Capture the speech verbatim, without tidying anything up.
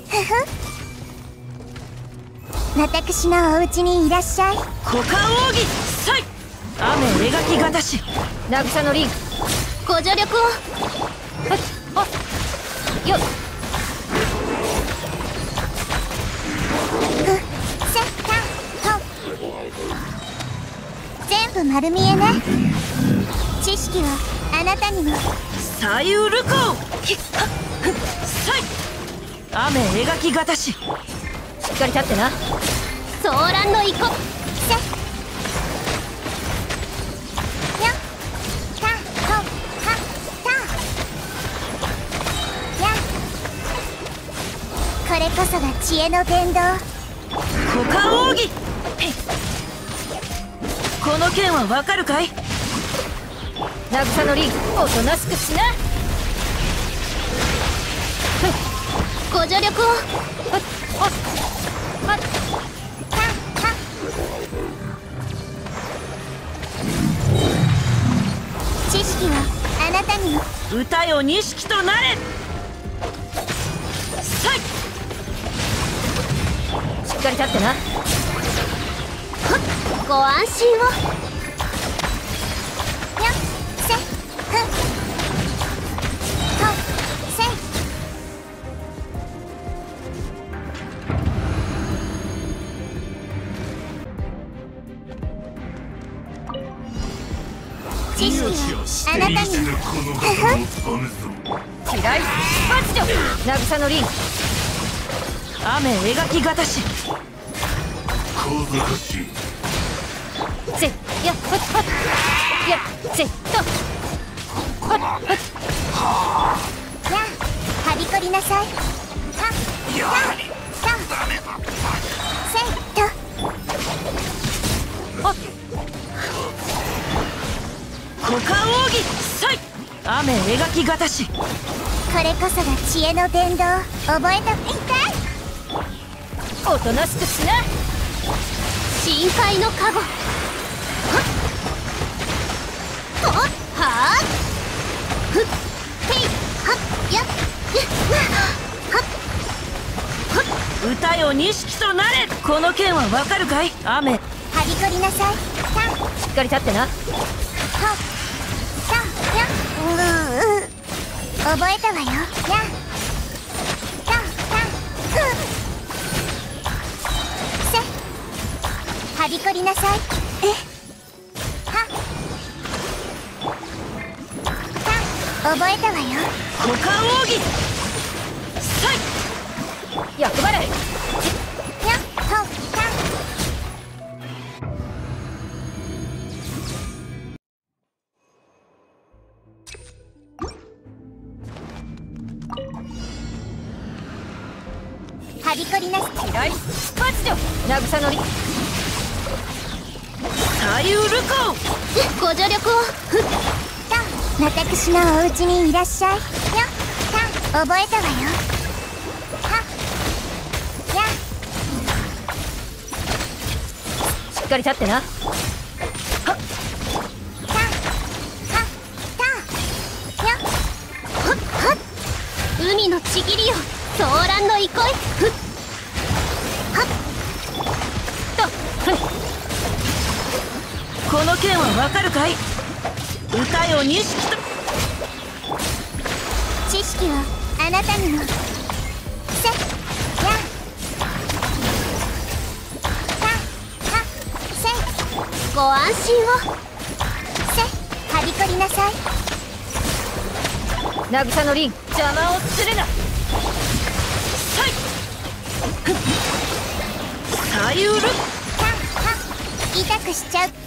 私のお家にいらっしゃい。 股間奥義さい雨描きがたし渚のリンご助力を。 あっよっ全部丸見えね。知識はあなたにも。 左右ルコーひっはっふっさい雨描きがたししっかり立ってな。 ソーランのイコせよたほはたやこれこそが知恵の伝道。 股間奥義この剣はわかるかい。渚のリンおとなしくしな。 ご助力を。 はっはっはっ知識はあなたにも。 歌よ錦となれさいしっかり立ってな。 ご安心を。よっせふっほっせ知識はあなたにも。 嫌い発情渚のリン雨描きがたしぜっやっはっはっやっぜっとはっはっやはびこりなさい。はっやはりダメだせっとはっ股間奥義さい雨描きがたしこれこそが知恵の伝道。覚えた。痛いおとなしくしな。 深海の加護。はっはっはっふっていはっやっはっはっ歌よ錦となれこの剣はわかるかい。雨はびこりなさい。たんしっかり立ってな。 はっさやうう覚えたわよ。やたたふっせはびこりなさい。えはた覚えたわよ。 股間奥義さい役払いやっほったはびこりなさい。 嫌い発情渚のり左右ルコご助力を。ふっと私のお家にいらっしゃい。よった覚えたわよ。はやしっかり立ってな。はったはたよほっはっ海のちぎりよソーランの憩い。ふっはっとふんこの剣はわかるかい。歌よ錦と知識はあなたにも。せやたはせご安心を。せはびこりなさい。 渚のリン邪魔をするな。さいふっ左右ルたは痛くしちゃう。